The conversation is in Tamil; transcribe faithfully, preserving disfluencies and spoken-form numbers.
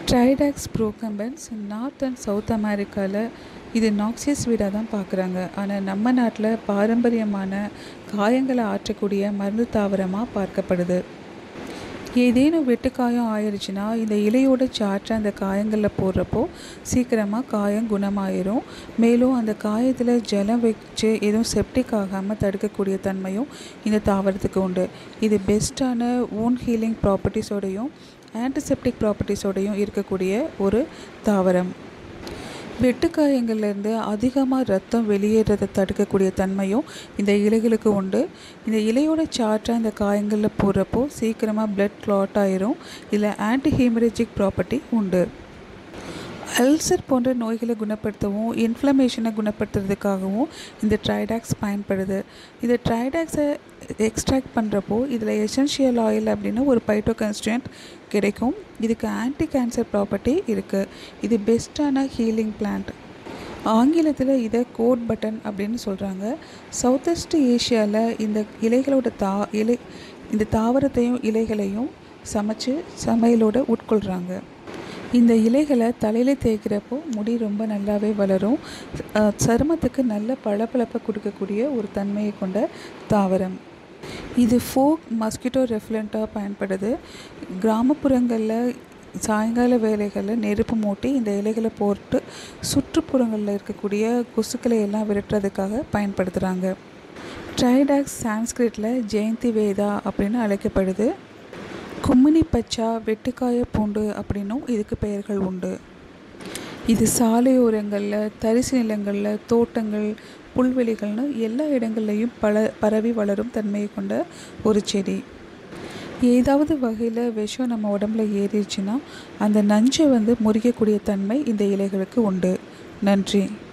Tridax procumbens north and south அமெரிக்காவில் இது நாக்சியஸ் வீடாக தான் பார்க்குறாங்க. ஆனால் நம்ம நாட்டில் பாரம்பரியமான காயங்களை ஆற்றக்கூடிய மருந்து தாவரமாக பார்க்கப்படுது. ஏதேனும் வெட்டுக்காயம் ஆயிடுச்சுன்னா இந்த இலையோட சாற்றை அந்த காயங்களில் போடுறப்போ சீக்கிரமாக காயம் குணமாயிரும். மேலும் அந்த காயத்தில் ஜலம் வச்சு எதுவும் செப்டிக் ஆகாமல் தடுக்கக்கூடிய தன்மையும் இந்த தாவரத்துக்கு உண்டு. இது பெஸ்ட்டான wound ஹீலிங் ப்ராப்பர்ட்டிஸோடையும் ஆன்டிசெப்டிக் ப்ராப்பர்ட்டிஸோடையும் இருக்கக்கூடிய ஒரு தாவரம். வெட்டுக்காயங்கள்லேருந்து அதிகமாக ரத்தம் வெளியேறதை தடுக்கக்கூடிய தன்மையும் இந்த இலைகளுக்கு உண்டு. இந்த இலையோட சாற்றை அந்த காயங்களில் போடுறப்போ சீக்கிரமாக பிளட் கிளாட் ஆயிரும். இதில் ஆன்டி ஹீமரேஜிக் ப்ராப்பர்ட்டி உண்டு. அல்சர் போன்ற நோய்களை குணப்படுத்தவும் இன்ஃப்ளமேஷனை குணப்படுத்துறதுக்காகவும் இந்த ட்ரைடாக்ஸ் பயன்படுது. இந்த ட்ரைடாக்ஸை எக்ஸ்ட்ராக்ட் பண்ணுறப்போ இதில் எசென்ஷியல் ஆயில் அப்படின்னு ஒரு பைட்டோகன்ஸ்டியூயன்ட் கிடைக்கும். இதுக்கு ஆன்டி கேன்சர் ப்ராப்பர்ட்டி இருக்குது. இது பெஸ்ட்டான ஹீலிங் பிளான்ட். ஆங்கிலத்தில் இதை கோட் பட்டன் அப்படின்னு சொல்கிறாங்க. சவுத் ஈஸ்ட் ஏஷியாவில் இந்த இலைகளோட தா இலை இந்த தாவரத்தையும் இலைகளையும் சமைச்சு சமையலோடு உட்கொள்கிறாங்க. இந்த இலைகளை தலையில் தேய்க்கிறப்போ முடி ரொம்ப நல்லாவே வளரும். சருமத்துக்கு நல்ல பளபளப்பை கொடுக்கக்கூடிய ஒரு தன்மையை கொண்ட தாவரம். இது ஃபோக் மஸ்கிட்டோ ரெஃப்லண்ட்டாக பயன்படுது. கிராமப்புறங்களில் சாயங்கால வேலைகளில் நெருப்பு மூட்டி இந்த இலைகளை போட்டு சுற்றுப்புறங்களில் இருக்கக்கூடிய கொசுக்களை எல்லாம் விரட்டுறதுக்காக பயன்படுத்துகிறாங்க. ட்ரைடாக்ஸ் சான்ஸ்கிரிட்டில் ஜெயந்தி வேதா அப்படின்னு அழைக்கப்படுது. கும்மினி பச்சா, வெட்டுக்காய பூண்டு அப்படின்னும் இதுக்கு பெயர்கள் உண்டு. இது சாலையோரங்களில், தரிசு நிலங்களில், தோட்டங்கள், புல்வெளிகள்னு எல்லா இடங்கள்லையும் பல பரவி வளரும் தன்மையை கொண்ட ஒரு செடி. ஏதாவது வகையில் விஷம் நம்ம உடம்புல ஏறிடுச்சுன்னா அந்த நஞ்சை வந்து முறிக்கக்கூடிய தன்மை இந்த இலைகளுக்கு உண்டு. நன்றி.